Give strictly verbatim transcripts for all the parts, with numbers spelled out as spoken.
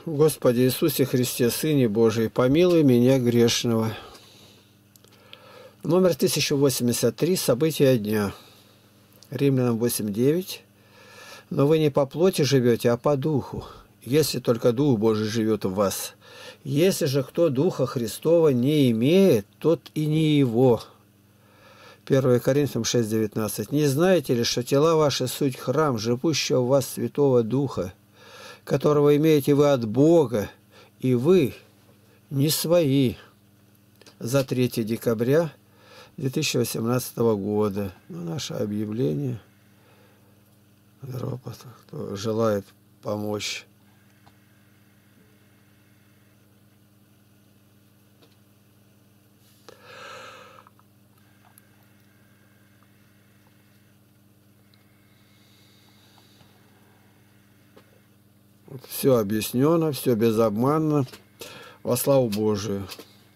Господи Иисусе Христе, Сыне Божий, помилуй меня грешного. Номер тысяча восемьдесят три. События дня. Римлянам восемь девять. Но вы не по плоти живете, а по духу, если только Дух Божий живет в вас. Если же кто Духа Христова не имеет, тот и не его. первое Коринфянам шесть девятнадцать. Не знаете ли, что тела ваши суть храм, живущего в вас Святого Духа, которого имеете вы от Бога, и вы не свои? За третье декабря две тысячи восемнадцатого года. Ну, наше объявление. Здорово, кто желает помочь. Вот все объяснено, все безобманно, во славу Божию.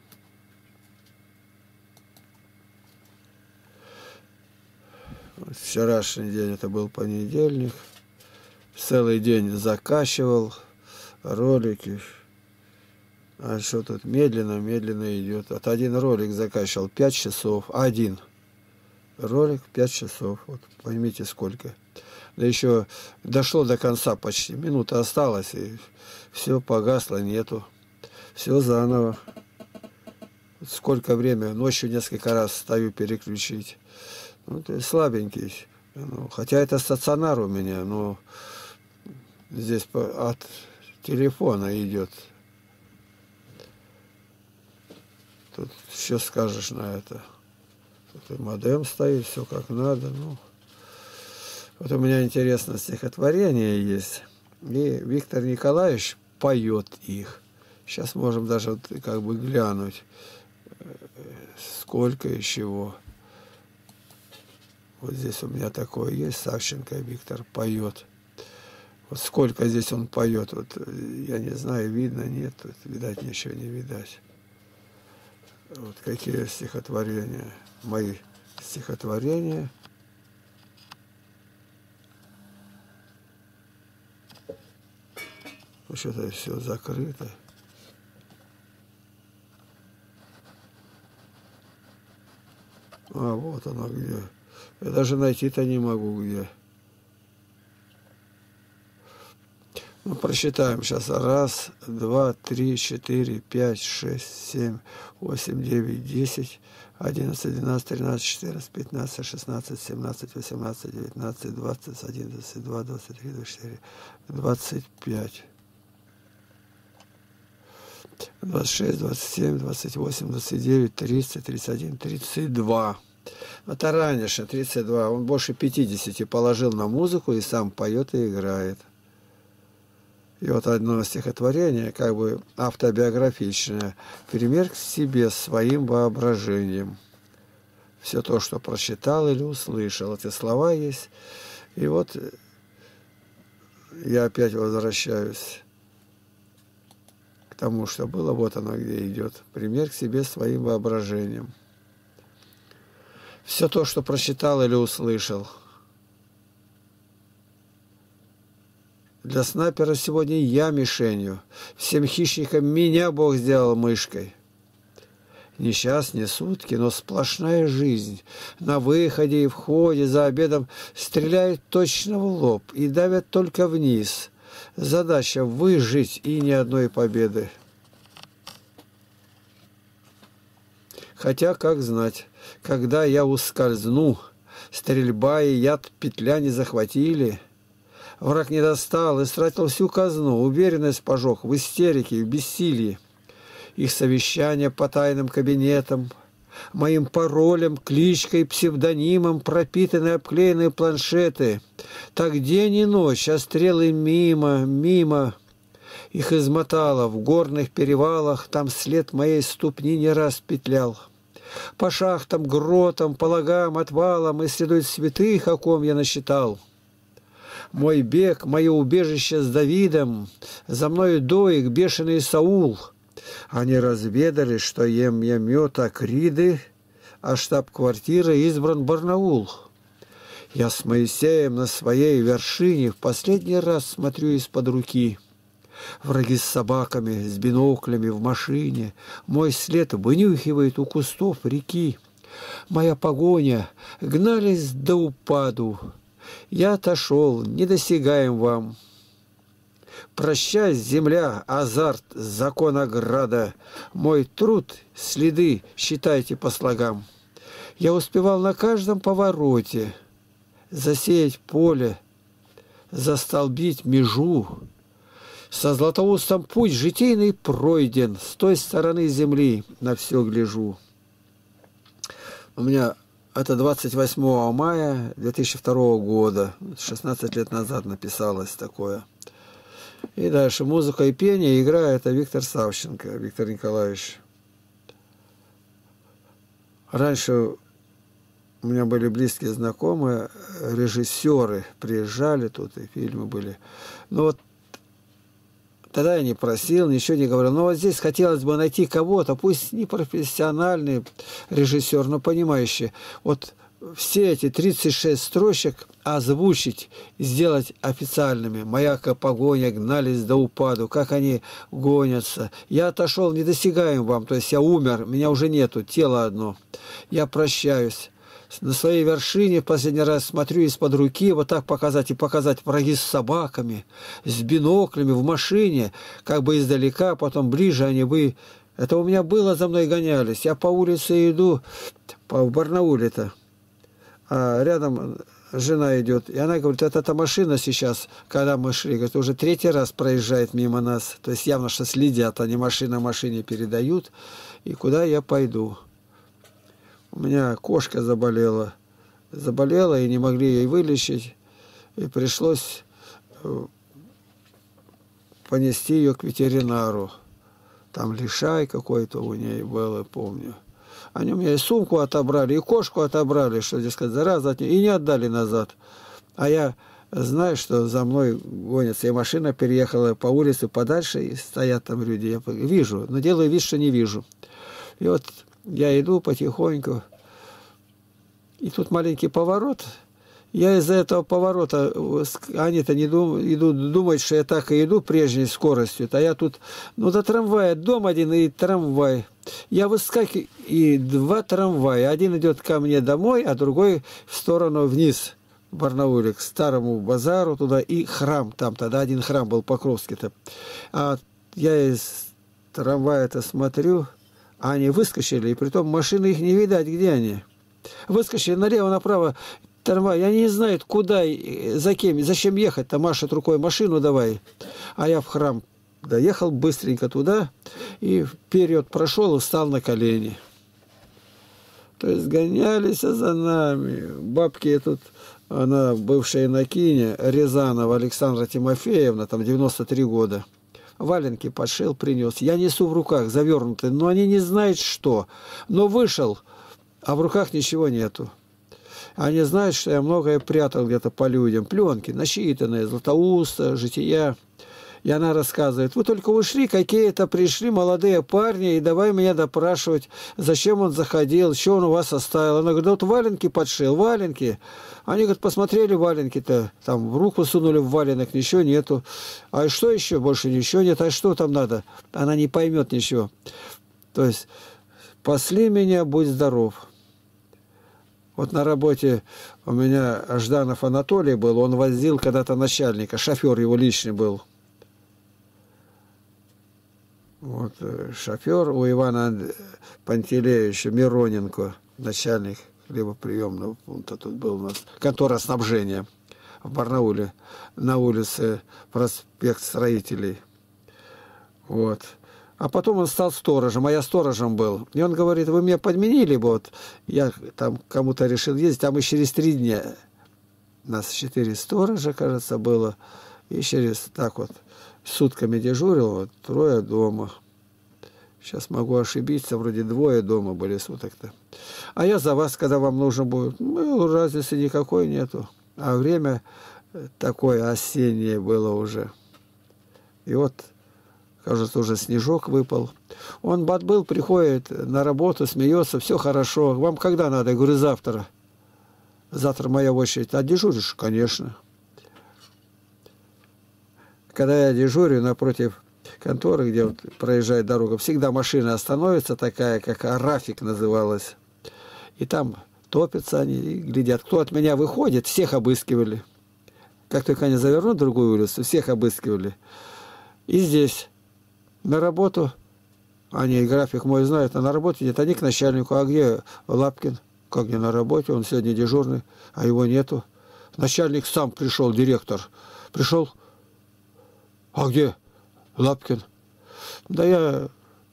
Вчерашний день, это был понедельник, целый день закачивал ролики. А что тут медленно, медленно идет. Вот один ролик закачивал пять часов, один ролик пять часов. Вот поймите сколько. Да еще дошло до конца почти, минута осталась, и все погасло, нету. Все заново. Сколько время, ночью несколько раз стою переключить. Ну, ты слабенький. Ну, хотя это стационар у меня, но здесь от телефона идет. Тут что скажешь на это? Тут и модем стоит, все как надо. Ну, вот у меня интересное стихотворение есть. И Виктор Николаевич поет их. Сейчас можем даже вот как бы глянуть, сколько и чего. Вот здесь у меня такое есть, Савченко Виктор поет. Вот сколько здесь он поет, вот я не знаю, видно, нет, тут, видать, ничего не видать. Вот какие стихотворения, мои стихотворения. Вот что-то все закрыто. А, вот оно где. Я даже найти-то не могу где. Ну, просчитаем сейчас. Раз, два, три, четыре, пять, шесть, семь, восемь, девять, десять, одиннадцать, двенадцать, тринадцать, четырнадцать, пятнадцать, шестнадцать, семнадцать, восемнадцать, девятнадцать, двадцать, один, двадцать два, двадцать три, двадцать четыре, двадцать пять. двадцать шесть, двадцать семь, двадцать восемь, двадцать девять, тридцать, тридцать один, тридцать два. Это раньше, тридцать два. Он больше пятидесяти положил на музыку и сам поет и играет. И вот одно стихотворение, как бы автобиографичное. «Пример к себе своим воображением». Все то, что прочитал или услышал. Эти слова есть. И вот я опять возвращаюсь к тому, что было. Вот оно где идет. Пример к себе своим воображением. Все то, что прочитал или услышал. Для снайпера сегодня я мишенью. Всем хищникам меня Бог сделал мышкой. Ни час, ни сутки, но сплошная жизнь. На выходе и входе, за обедом стреляют точно в лоб и давят только вниз. Задача выжить и ни одной победы. Хотя, как знать, когда я ускользну, стрельба и яд петля не захватили. Враг не достал, истратил всю казну, уверенность пожег в истерике, в бессилии. Их совещания по тайным кабинетам, моим паролем, кличкой, псевдонимом пропитаны обклеенные планшеты. Так день и ночь, а стрелы мимо, мимо. Их измотало в горных перевалах, там след моей ступни не раз петлял. По шахтам, гротам, по лагам, отвалам исследуют святых, о ком я насчитал. Мой бег, мое убежище с Давидом, за мною доик бешеный Саул. Они разведали, что ем я мед Акриды, а штаб-квартира избран Барнаул. Я с Моисеем на своей вершине в последний раз смотрю из-под руки. Враги с собаками, с биноклями в машине. Мой след вынюхивает у кустов реки. Моя погоня гнались до упаду. Я отошел, недосягаем вам. Прощай, земля, азарт, закон ограда. Мой труд, следы считайте по слогам. Я успевал на каждом повороте засеять поле, застолбить межу. Со Златоустом путь житейный пройден, с той стороны земли на все гляжу. У меня это двадцать восьмого мая две тысячи второго года, шестнадцать лет назад написалось такое. И дальше музыка и пение играет это Виктор Савченко, Виктор Николаевич. Раньше у меня были близкие знакомые, режиссеры приезжали тут, и фильмы были. Ну вот тогда я не просил, ничего не говорил. Но вот здесь хотелось бы найти кого-то, пусть не профессиональный режиссер, но понимающий. Вот все эти тридцать шесть строчек озвучить, сделать официальными. Маяка погоня гнались до упаду, как они гонятся. Я отошел, недосягаем вам, то есть я умер, меня уже нету, тело одно. Я прощаюсь. На своей вершине в последний раз смотрю из-под руки, вот так показать и показать враги с собаками, с биноклями в машине, как бы издалека, потом ближе они бы... Это у меня было, за мной гонялись. Я по улице иду, по, в Барнауле-то, а рядом жена идет, и она говорит, это эта машина сейчас, когда мы шли, говорит, уже третий раз проезжает мимо нас. То есть явно, что следят, они машина машине передают, и куда я пойду. У меня кошка заболела, заболела, и не могли ей вылечить, и пришлось понести ее к ветеринару. Там лишай какой-то у ней был, я помню. Они у меня и сумку отобрали, и кошку отобрали, что здесь сказать, зараза от нее, и не отдали назад. А я знаю, что за мной гонятся, и машина переехала по улице подальше, и стоят там люди, я вижу, но делаю вид, что не вижу. И вот я иду потихоньку, и тут маленький поворот. Я из-за этого поворота, они-то не дум, идут, думают, что я так и иду прежней скоростью. А я тут, ну, до трамвая, дом один и трамвай. Я выскакиваю, и два трамвая. Один идет ко мне домой, а другой в сторону вниз, в Барнауле, к старому базару туда, и храм там. Тогда один храм был, Покровский-то. А я из трамвая-то смотрю, а они выскочили, и притом машины их не видать, где они. Выскочили налево-направо, трамвай, они не знают, куда, за кем, зачем ехать-то, машет рукой, машину давай. А я в храм доехал быстренько туда, и вперед прошел и встал на колени. То есть гонялись за нами. Бабки тут, она бывшая инокиня, Рязанова Александра Тимофеевна, там девяносто три года. Валенки пошил, принес. Я несу в руках, завернутые, но они не знают, что. Но вышел, а в руках ничего нету. Они знают, что я многое прятал где-то по людям. Пленки, насчитанные, Златоуста, жития. И она рассказывает, вы только ушли, какие-то пришли молодые парни, и давай меня допрашивать, зачем он заходил, что он у вас оставил. Она говорит, вот валенки подшил, валенки. Они, говорят, посмотрели валенки-то, там в руку сунули в валенок, ничего нету. А что еще? Больше ничего нет. А что там надо? Она не поймет ничего. То есть, спасли меня, будь здоров. Вот на работе у меня Жданов Анатолий был, он возил когда-то начальника, шофер его личный был. Вот, шофер у Ивана Пантелеевича Мироненко, начальник хлебоприемного пункта, тут был у нас контора снабжения в Барнауле, на улице проспект Строителей. Вот. А потом он стал сторожем, а я сторожем был. И он говорит, вы меня подменили бы, вот, я там кому-то решил ездить, там и через три дня. Нас четыре сторожа, кажется, было, и через так вот сутками дежурил, вот, трое дома. Сейчас могу ошибиться, вроде двое дома были суток-то. А я за вас, когда вам нужно будет. Ну, разницы никакой нету. А время такое осеннее было уже. И вот, кажется, уже снежок выпал. Он был, приходит на работу, смеется, все хорошо. Вам когда надо? Я говорю, завтра. Завтра моя очередь. А дежуришь? Конечно. когда я дежурю напротив конторы, где вот проезжает дорога, всегда машина остановится такая, как Рафик называлась. И там топятся они и глядят. Кто от меня выходит, всех обыскивали. Как только они завернут в другую улицу, всех обыскивали. И здесь на работу, они график мой знают, а на работе нет. Они к начальнику. А где Лапкин? Как не на работе? Он сегодня дежурный, а его нету. Начальник сам пришел, директор. Пришел. А где Лапкин? Да я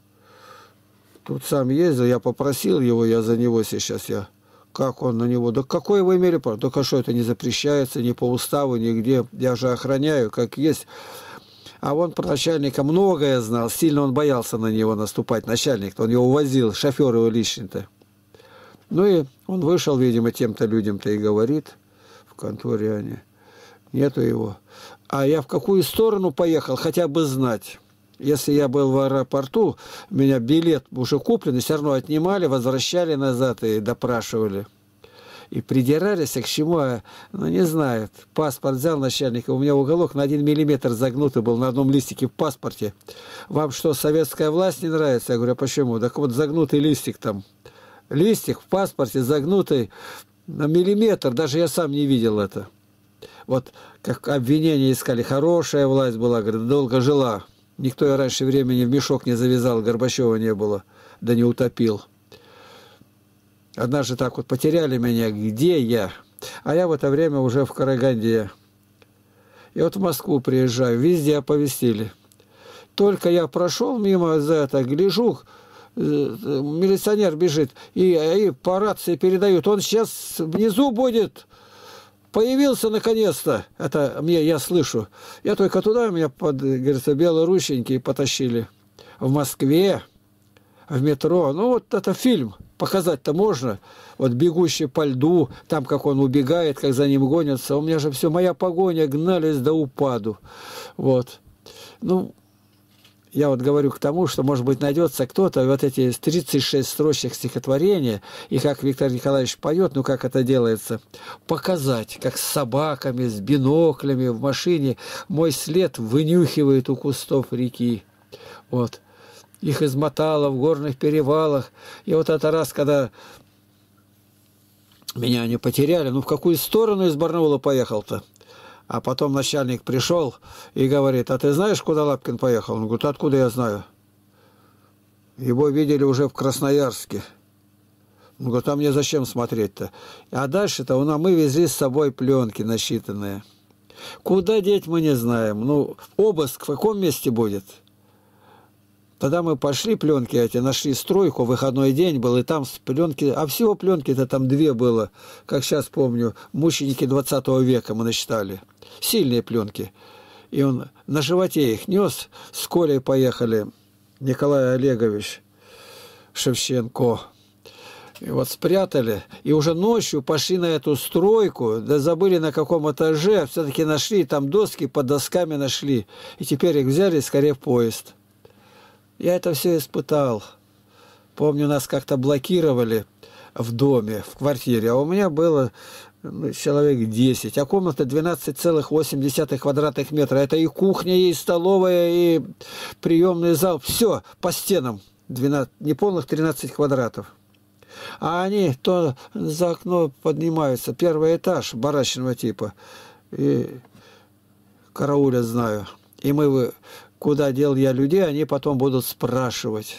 тут сам ездил, я попросил его, я за него сейчас, я... Как он на него? Да какое вы имели право? Только что это не запрещается, ни по уставу, нигде. Я же охраняю, как есть. А он про начальника многое знал. Сильно он боялся на него наступать. Начальник, он его увозил, шофер его личный-то. Ну и он вышел, видимо, тем-то людям-то и говорит в конторе они. Нету его. А я в какую сторону поехал, хотя бы знать. Если я был в аэропорту, меня билет уже купленный, все равно отнимали, возвращали назад и допрашивали. И придирались, а к чему, ну не знаю, паспорт взял начальника, у меня уголок на один миллиметр загнутый был на одном листике в паспорте. Вам что, советская власть не нравится? Я говорю, а почему? Так вот загнутый листик там. Листик в паспорте загнутый на миллиметр, даже я сам не видел это. Вот как обвинение искали, хорошая власть была, говорит, долго жила. Никто и раньше времени в мешок не завязал, Горбачева не было, да не утопил. Однажды так вот потеряли меня, где я? А я в это время уже в Караганде. И вот в Москву приезжаю, везде оповестили. Только я прошел мимо за это, гляжу, милиционер бежит, и, и по рации передают, он сейчас внизу будет... Появился наконец-то. Это мне, я слышу. Я только туда, меня под, говорится, белорученьки потащили. В Москве, в метро. Ну, вот это фильм. Показать-то можно. Вот «Бегущий по льду», там, как он убегает, как за ним гонятся. У меня же все, моя погоня, гнались до упаду. Вот. Ну, я вот говорю к тому, что, может быть, найдется кто-то, вот эти тридцать шесть строчек стихотворения, и как Виктор Николаевич поет, ну, как это делается, показать, как с собаками, с биноклями в машине мой след вынюхивает у кустов реки. Вот. Их измотало в горных перевалах. И вот это раз, когда меня они потеряли, ну, в какую сторону из Барнаула поехал-то? А потом начальник пришел и говорит, а ты знаешь, куда Лапкин поехал? Он говорит, откуда я знаю? Его видели уже в Красноярске. Он говорит, а мне зачем смотреть-то? А дальше-то у нас мы везли с собой пленки насчитанные. Куда деть, мы не знаем. Ну, обыск в каком месте будет? Тогда мы пошли, пленки эти, нашли стройку, выходной день был, и там пленки, а всего пленки-то там две было, как сейчас помню, мученики двадцатого века мы насчитали. Сильные пленки. И он на животе их нес, с Колей поехали, Николай Олегович Шевченко. И вот спрятали, и уже ночью пошли на эту стройку, да забыли на каком этаже, все-таки нашли, там доски под досками нашли, и теперь их взяли скорее в поезд. Я это все испытал. Помню, нас как-то блокировали в доме, в квартире, а у меня было ну, человек десять, а комната двенадцать целых восемь десятых квадратных метра. Это и кухня, и столовая, и приемный зал. Все по стенам. двенадцать, неполных тринадцать квадратов. А они то за окно поднимаются. Первый этаж барачного типа. И караулят, знаю. И мы... Куда дел я людей, они потом будут спрашивать.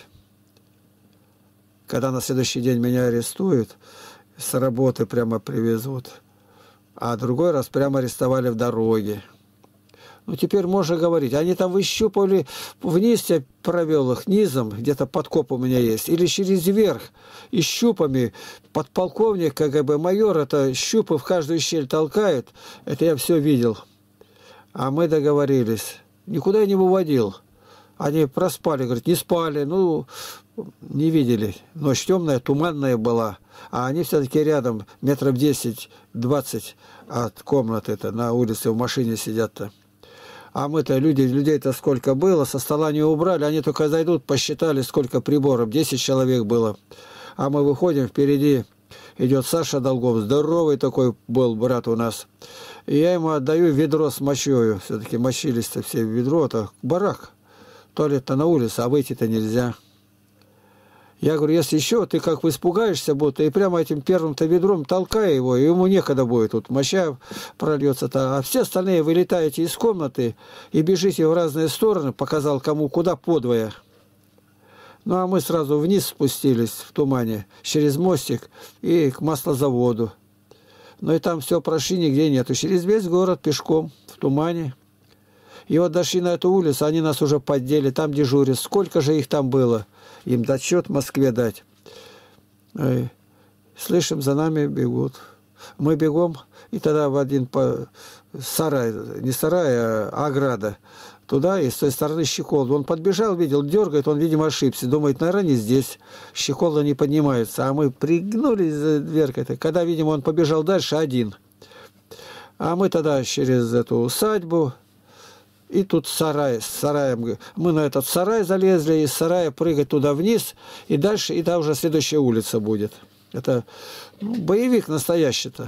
Когда на следующий день меня арестуют, с работы прямо привезут. А другой раз прямо арестовали в дороге. Ну, теперь можно говорить. Они там выщупывали, вниз я провел их, низом, где-то подкоп у меня есть, или через верх, и щупами. Подполковник, КГБ, майор, это щупы в каждую щель толкает. Это я все видел. А мы договорились. Никуда я не выводил. Они проспали, говорят, не спали, ну, не видели. Ночь темная, туманная была. А они все-таки рядом, метров десять-двадцать от комнаты-то, на улице в машине сидят-то. А мы-то, люди, людей-то сколько было, со стола не убрали, они только зайдут, посчитали, сколько приборов, десять человек было. А мы выходим, впереди идет Саша Долгов, здоровый такой был брат у нас. И я ему отдаю ведро с мочою. Все-таки мочились-то все в ведро. Это барак. Туалет-то на улице, а выйти-то нельзя. Я говорю, если еще, ты как бы испугаешься будто, и прямо этим первым-то ведром толкай его, и ему некогда будет. Тут моча прольется-то. А все остальные вы летаете из комнаты и бежите в разные стороны, показал кому куда подвое. Ну, а мы сразу вниз спустились в тумане, через мостик и к маслозаводу. Ну, и там все прошли, нигде нету. Через весь город пешком, в тумане. И вот дошли на эту улицу, они нас уже поддели, там дежурят. Сколько же их там было? Им отчет в Москве дать. Ой. Слышим, за нами бегут. Мы бегом, и тогда в один по... сарай, не сарай, а ограда. Туда, и с той стороны щеколда. Он подбежал, видел, дергает, он, видимо, ошибся. Думает, наверное, не здесь. Щеколда не поднимается. А мы пригнулись за дверкой-то. Когда, видимо, он побежал дальше один. А мы тогда через эту усадьбу... И тут сарай, с сараем. Мы на этот сарай залезли, из сарая прыгать туда вниз, и дальше, и там уже следующая улица будет. Это ну, боевик настоящий-то.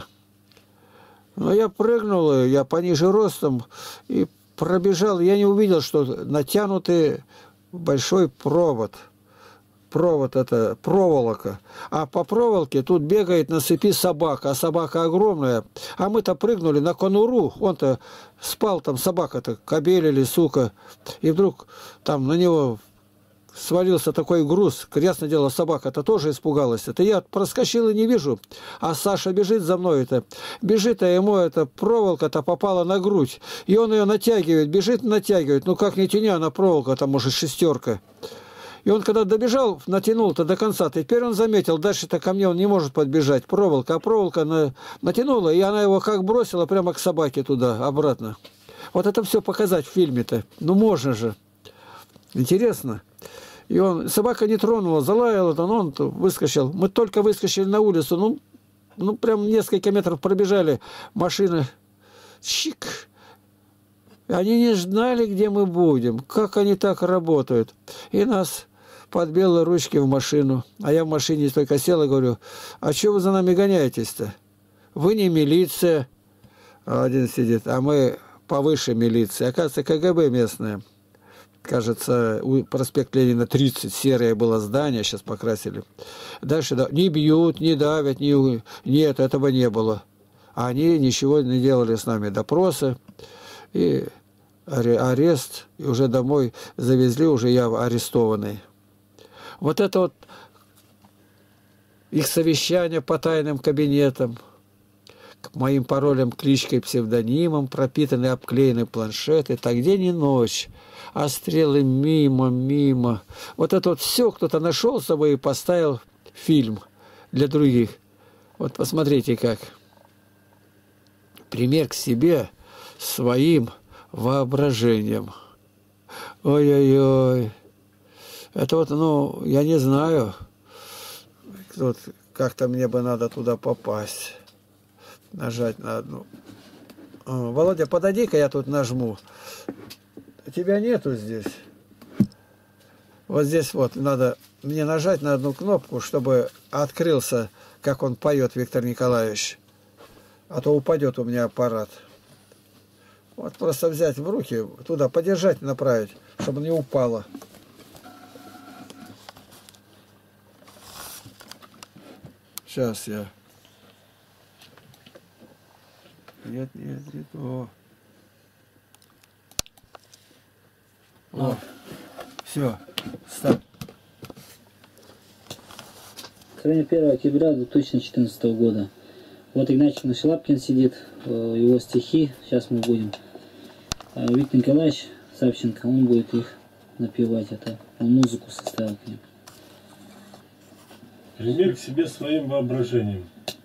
Но я прыгнул, я пониже ростом, и пробежал. Я не увидел, что натянутый большой провод. Провод это проволока. А по проволоке тут бегает на цепи собака, а собака огромная. А мы-то прыгнули на конуру, он-то спал там, собака-то, кобель или сука. И вдруг там на него свалился такой груз. Ясное дело, собака-то тоже испугалась. Это я проскочил и не вижу. А Саша бежит за мной это. Бежит, а ему эта проволока-то попала на грудь. И он ее натягивает, бежит, натягивает. Ну как не тяня, она проволока, там может шестерка. И он, когда добежал, натянул-то до конца, теперь он заметил, дальше-то ко мне он не может подбежать. Проволока, а проволока на... натянула, и она его как бросила прямо к собаке туда, обратно. Вот это все показать в фильме-то. Ну, можно же. Интересно. И он... Собака не тронула, залаяла, но он выскочил. Мы только выскочили на улицу, ну, ну прям несколько метров пробежали. Машина... Чик! Они не знали, где мы будем, как они так работают. И нас... под белые ручки в машину. А я в машине только сел и говорю, а что вы за нами гоняетесь-то? Вы не милиция. Один сидит, а мы повыше милиции. Оказывается, КГБ местное. Кажется, у проспект Ленина тридцать, серое было здание, сейчас покрасили. Дальше да, не бьют, не давят, не... нет, этого не было. Они ничего не делали с нами, допросы. И арест, и уже домой завезли, уже я арестованный. Вот это вот их совещание по тайным кабинетам, к моим паролям, кличкой, псевдонимам, пропитанные, обклеенные планшеты. Так день и ночь, а стрелы мимо, мимо. Вот это вот все кто-то нашел с собой и поставил фильм для других. Вот посмотрите как. Пример к себе своим воображением. Ой-ой-ой. Это вот, ну, я не знаю, вот как-то мне бы надо туда попасть. Нажать на одну. О, Володя, подойди-ка, я тут нажму. Тебя нету здесь. Вот здесь вот надо мне нажать на одну кнопку, чтобы открылся, как он поет, Виктор Николаевич. А то упадет у меня аппарат. Вот просто взять в руки, туда подержать, направить, чтобы не упало. Сейчас я. Нет, нет, нет. О. О. Все. Стоп. Сегодня первое октября две тысячи четырнадцатого года. Вот Игнатьевна Шелапкин сидит, его стихи. Сейчас мы будем. Виктор Николаевич Савченко, он будет их напевать. Это он музыку составил к ним. Пример к себе своим воображением.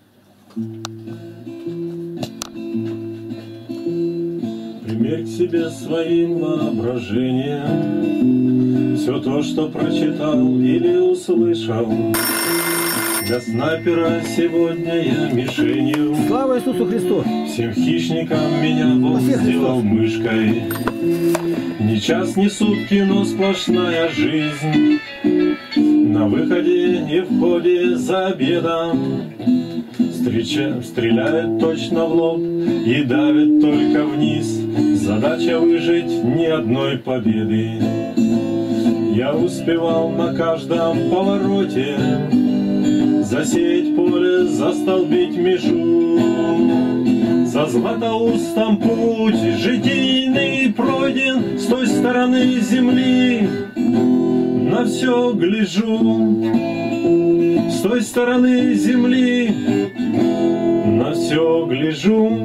Пример к себе своим воображением. Все то, что прочитал или услышал. Для снайпера сегодня я мишенью. Слава Иисусу Христу! Всем хищникам меня Бог сделал мышкой. Ни час, ни сутки, но сплошная жизнь. На выходе и входе за обедом Встреча, стреляет точно в лоб и давит только вниз. Задача выжить ни одной победы. Я успевал на каждом повороте засеять поле, застолбить межу. За Златоустом путь житийный пройден, с той стороны земли на все гляжу. С той стороны земли на все гляжу.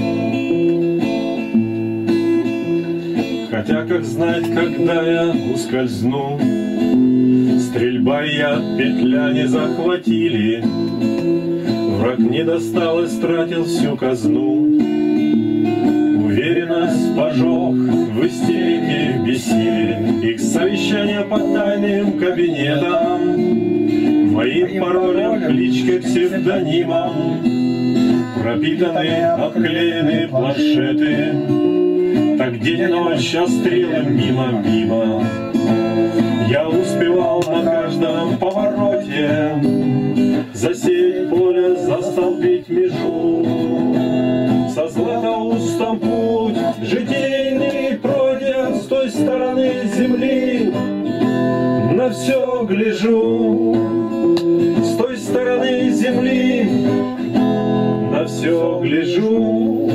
Хотя, как знать, когда я ускользну, стрельба и яд петля не захватили. Враг не достал и стратил всю казну. Уверенность пожег в истерике, в бессилии. Их совещания по тайным кабинетам, моим паролем, кличкой, псевдонимом пропитаны, обклеены планшеты. Так день и ночь, а стрелы мимо-мимо. Я успевал на каждом повороте засеять поле, застолбить межу. Со Златоустом путь житейный пройден, с той стороны земли на все гляжу. С той стороны земли на все гляжу.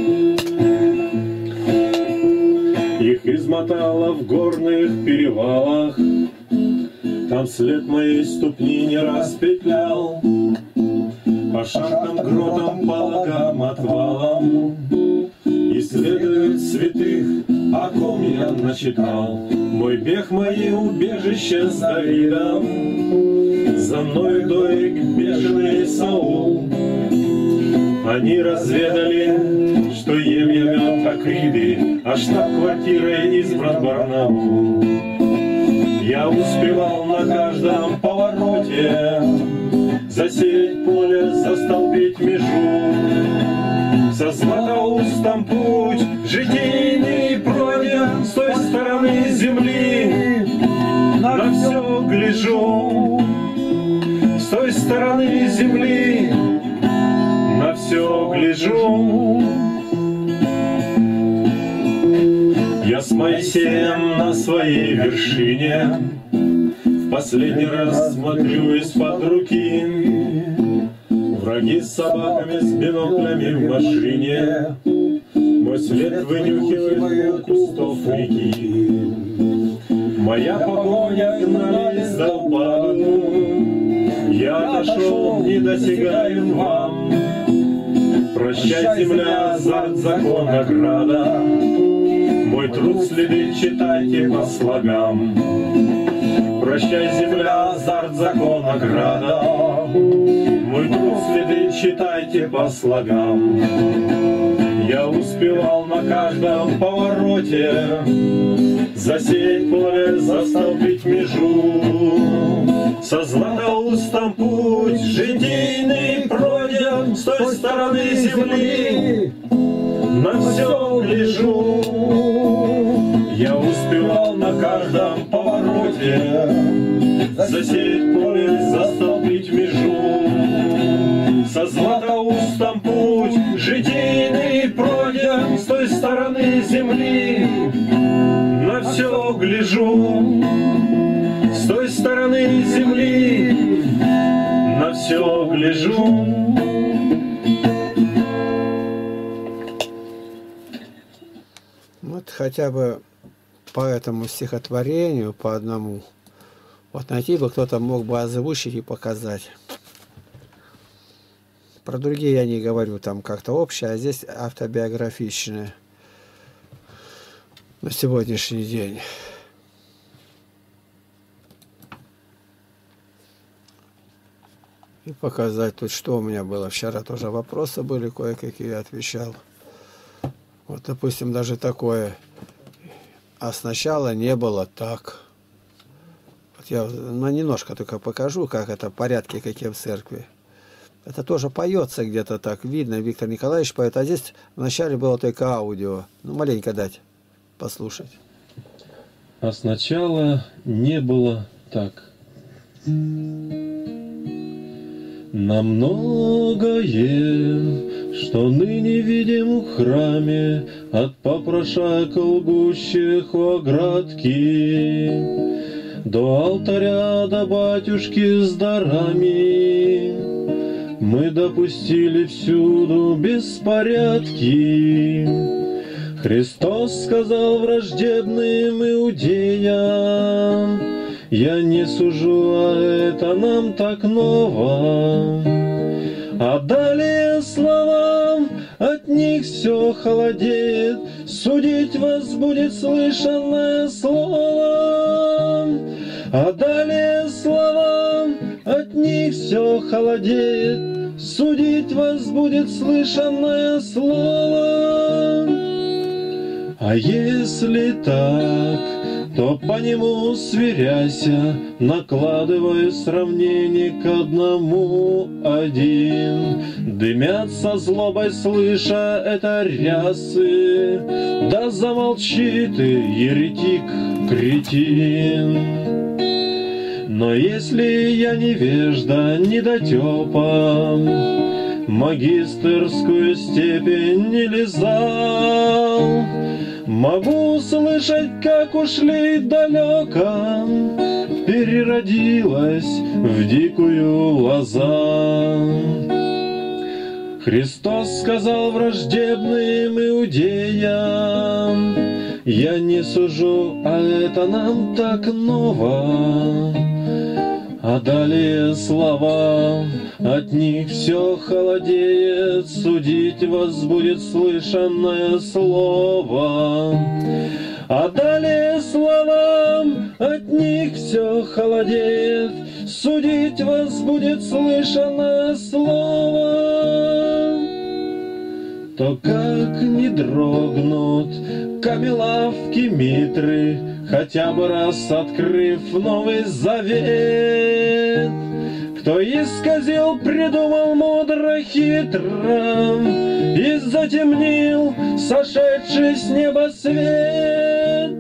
Их измотало в горных перевалах, там след моей ступни не раз петлял. По шахтам, гротам, пологам, отвалам исследуют святых, о ком я начитал. Мой бег, мои убежища с Давидом, за мной доик бешеный Саул. Они разведали, что ем я мед Акриды, а штаб-квартирой избран Барнаул. Я успевал на каждом повороте засеять поле, застолбить межу. Со Златоустом путь житийный пройден, с той стороны земли на все гляжу. С той стороны земли на все гляжу. Я с Моисеем на своей вершине в последний раз смотрю из-под руки. Враги с собаками, с биноклями в машине мой след вынюхивает у кустов реки. Моя погоня гнали из Долбаду, я отошел, не досягаем вам. Прощай, земля, азарт, закон, ограда, мой труд следы читайте по слогам. Прощай, земля, азарт, закон, ограда, мой труд следы читайте по слогам. Я успевал на каждом повороте засеять поле, застолбить межу. Со Златоустом путь житийный пройден, с той стороны земли на все гляжу. Я успевал на каждом повороте засеять поле, застолбить межу. Со Златоустом путь житийный пройден, с той стороны земли на все гляжу. С той стороны земли на все гляжу. Вот хотя бы по этому стихотворению, по одному, вот найти бы кто-то мог бы озвучить и показать. Про другие я не говорю, там как-то общее, а здесь автобиографичное на сегодняшний день. И показать тут, что у меня было. Вчера тоже вопросы были, кое-какие отвечал. Вот, допустим, даже такое. А сначала не было так. Вот я ну, немножко только покажу, как это, порядки какие в церкви. Это тоже поется где-то так. Видно, Виктор Николаевич поет. А здесь вначале было только аудио. Ну, маленько дать послушать. А сначала не было так. На многое, что ныне видим в храме, от попрошаек лгущих в оградке, до алтаря, до батюшки с дарами, мы допустили всюду беспорядки. Христос сказал враждебным иудеям: я не сужу, а это нам так ново. А далее словам от них все холодеет, судить вас будет слышанное слово. А далее словам от них все холодеет, судить вас будет слышанное слово. А если так, то по нему сверяйся, накладывая сравнение к одному один. Дымятся злобой, слыша это рясы, да замолчи ты, еретик, кретин. Но если я невежда, недотепа, магистерскую степень не лизал, могу слышать, как ушли далеко, переродилась в дикую лоза. Христос сказал враждебным иудеям: я не сужу, а это нам так ново. А далее слова от них все холодеет, судить вас будет слышанное слово. А далее словам от них все холодеет, судить вас будет слышанное слово. То как не дрогнут камелавки Митры, хотя бы раз открыв Новый Завет. Кто исказил, придумал мудро, хитро и затемнил сошедший с неба свет.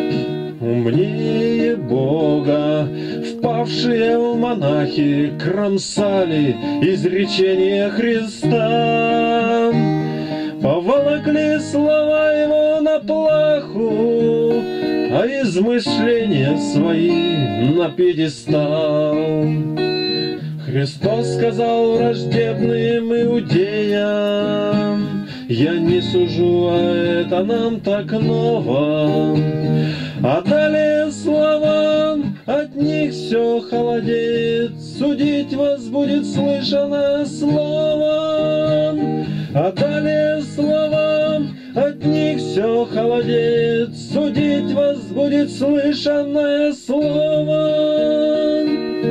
Умнее Бога впавшие в монахи кромсали изречение Христа, поволокли слова его на плаху, а измышления свои на пьедестал. Христос сказал враждебным иудеям: я не сужу, а это нам так ново. А далее словам от них все холодеет, судить вас будет слышанное слово. А далее словам от них все холодеет, судить вас будет слышанное слово.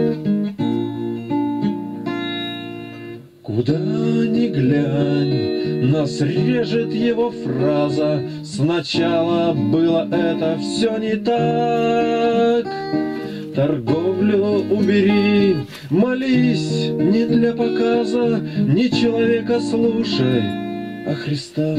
Куда ни глянь, нас режет его фраза: сначала было это все не так. Торговлю убери, молись не для показа, не человека слушай, а Христа.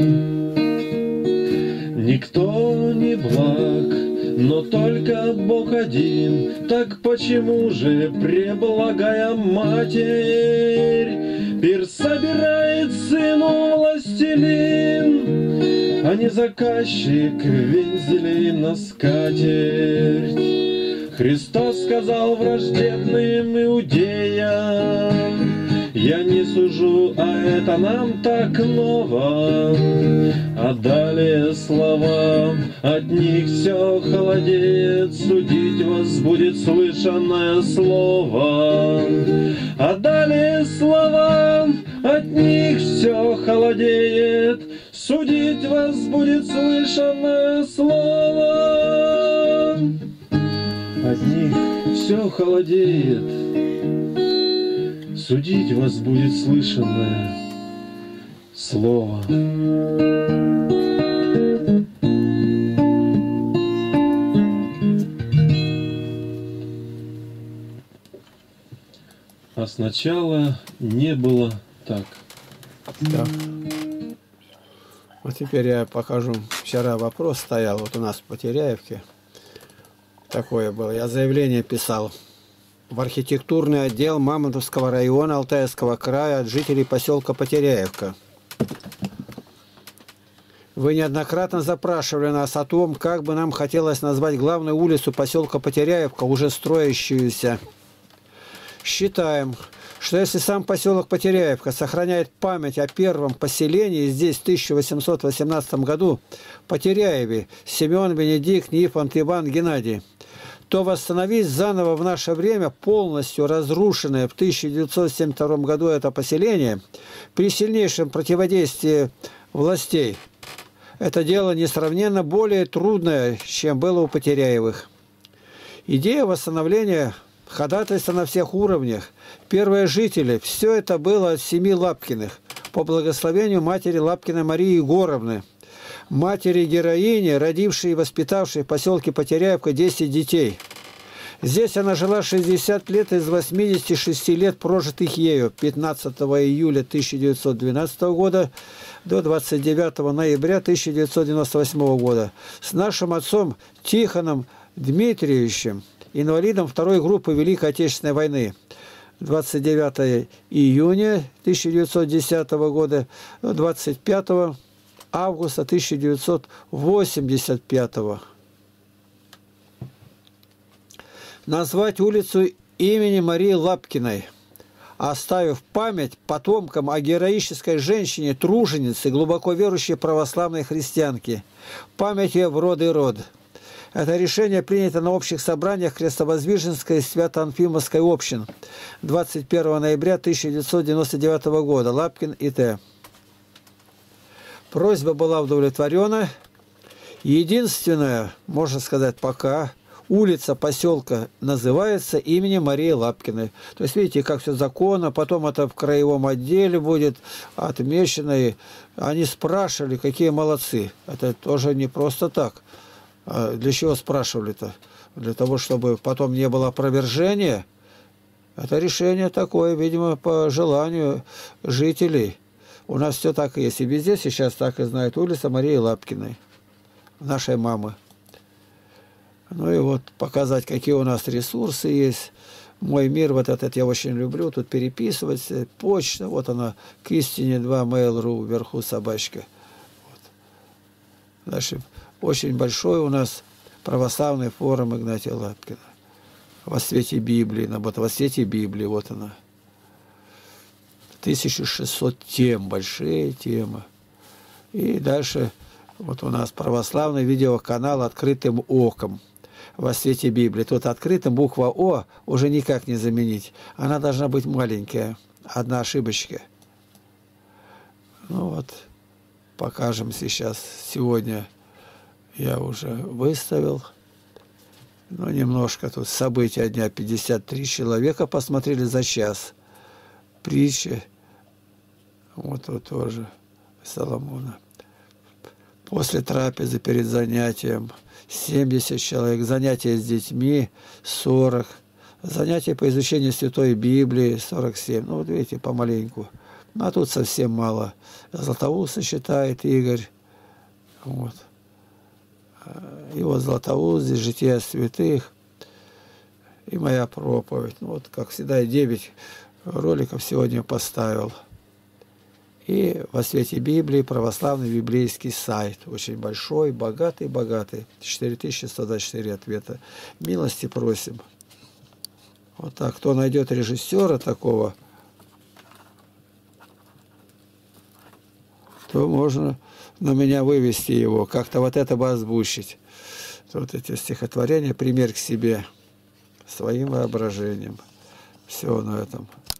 Никто не благ, но только Бог один. Так почему же преблагая Матерь пир собирает сыну властелин, а не заказчик вензелей на скатерть? Христос сказал враждебным иудеям: я не сужу, а это нам так ново. А далее слова от них все холодеет, судить вас будет слышанное слово. А далее слова от них все холодеет, судить вас будет слышанное слово. От них все холодеет, судить вас будет слышанное слово. А сначала не было так. Да. Вот теперь я покажу. Вчера вопрос стоял вот у нас в Потеряевке. Такое было. Я заявление писал в архитектурный отдел Мамонтовского района Алтайского края от жителей поселка Потеряевка. Вы неоднократно запрашивали нас о том, как бы нам хотелось назвать главную улицу поселка Потеряевка, уже строящуюся. Считаем, что если сам поселок Потеряевка сохраняет память о первом поселении здесь в тысяча восемьсот восемнадцатом году, Потеряеве, Семен, Бенедикт, Нифонт, Иван, Геннадий, то восстановить заново в наше время полностью разрушенное в тысяча девятьсот семьдесят втором году это поселение при сильнейшем противодействии властей, это дело несравненно более трудное, чем было у Потеряевых. Идея восстановления ходатайства на всех уровнях, первые жители, все это было от семьи Лапкиных, по благословению матери Лапкиной Марии Егоровны, матери-героини, родившей и воспитавшей в поселке Потеряевка десять детей. Здесь она жила шестьдесят лет из восьмидесяти шести лет, прожитых ею пятнадцатого июля тысяча девятьсот двенадцатого года до двадцать девятого ноября тысяча девятьсот девяносто восьмого года с нашим отцом Тихоном Дмитриевичем, инвалидом второй группы Великой Отечественной войны, двадцать девятого июня тысяча девятьсот десятого года до двадцать пятого августа тысяча девятьсот восемьдесят пятого. Назвать улицу имени Марии Лапкиной, оставив память потомкам о героической женщине, труженице, глубоко верующей православной христианке, память ее в род и род. Это решение принято на общих собраниях Крестовоздвиженской и Свято-Анфимовской общин двадцать первого ноября тысяча девятьсот девяносто девятого года. Лапкин и Т. Просьба была удовлетворена. Единственная, можно сказать, пока улица поселка называется именем Марии Лапкиной. То есть, видите, как все законно, потом это в краевом отделе будет отмечено. И они спрашивали, какие молодцы. Это тоже не просто так. А для чего спрашивали-то? Для того, чтобы потом не было опровержения. Это решение такое, видимо, по желанию жителей. У нас все так и есть. И везде сейчас так и знают. Улица Марии Лапкиной, нашей мамы. Ну и вот показать, какие у нас ресурсы есть. Мой мир, вот этот я очень люблю. Тут переписывать. Почта, вот она, к истине два, mail.ru, вверху собачка. Вот. Дальше. Очень большой у нас православный форум Игнатия Лапкина. Во свете Библии. Вот во свете Библии, вот она. тысяча шестьсот тем, большие темы. И дальше вот у нас православный видеоканал «Открытым оком» во свете Библии. Тут открытым буква О уже никак не заменить. Она должна быть маленькая. Одна ошибочка. Ну вот, покажем сейчас. Сегодня я уже выставил. Ну, немножко тут события дня. пятьдесят три человека посмотрели за час. Притчи. Вот тут тоже Соломона. После трапезы перед занятием семьдесят человек. Занятия с детьми сорок. Занятия по изучению Святой Библии сорок семь. Ну, вот видите, помаленьку. Ну, а тут совсем мало. Златоуста читает Игорь. Вот. И вот Златоуст, здесь жития святых. И моя проповедь. Ну, вот, как всегда, девять роликов сегодня поставил. И во свете Библии православный библейский сайт. Очень большой, богатый, богатый. четыре тысячи сто двадцать четыре ответа. Милости просим. Вот так. Кто найдет режиссера такого, то можно на меня вывести его. Как-то вот это бы озвучить. Вот эти стихотворения. Пример к себе. Своим воображением. Все на этом.